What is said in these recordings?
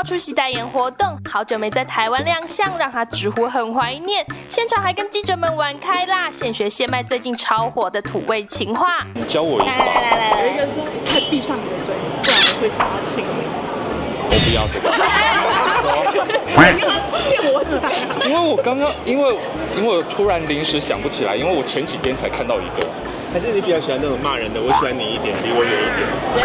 出席代言活动，好久没在台湾亮相，让他直呼很怀念。现场还跟记者们玩开啦，现学现卖最近超火的土味情话。 你教我一个吧。 有一个说快闭上你的嘴，不然我会想要亲你。 我不要这个。 骗我讲啊！ 因为我刚刚，因为我突然临时想不起来，因为我前几天才看到一个。 还是你比较喜欢那种骂人的？我喜欢你一点，离我远一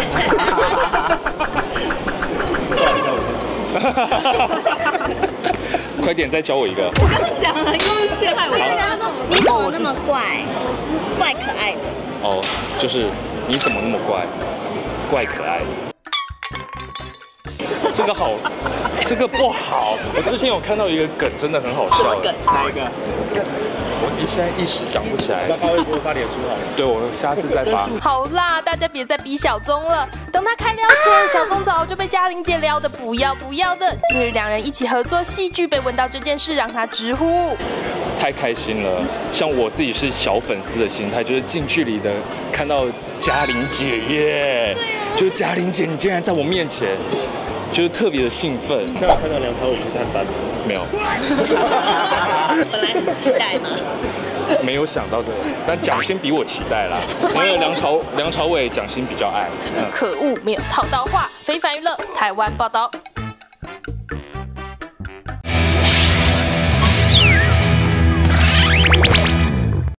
点。快点，再教我一个。 我刚刚讲了，因为陷害我。 他说你怎么那么怪，怪可爱的。 哦，就是你怎么那么怪，怪可爱的。这个好，这个不好。我之前有看到一个梗，真的很好笑。 哪一个？ 我现在一时想不起来。 发微博发脸书好了。 对，我下次再发。 好啦，大家别再逼小宗了。等他开撩前，小宗早就被嘉玲姐撩的不要不要的。近日两人一起合作戏剧，被问到这件事，让他直呼太开心了。像我自己是小粉丝的心态，就是近距离的看到嘉玲姐耶，就是嘉玲姐，你竟然在我面前。就是特别的兴奋。 那有看到梁朝伟去探班吗？ 没有。 本来很期待吗？ 没有想到这个，但蒋欣比我期待啦。因为梁朝伟蒋欣比较爱。 可恶，没有套到话。非凡娱乐台湾报道。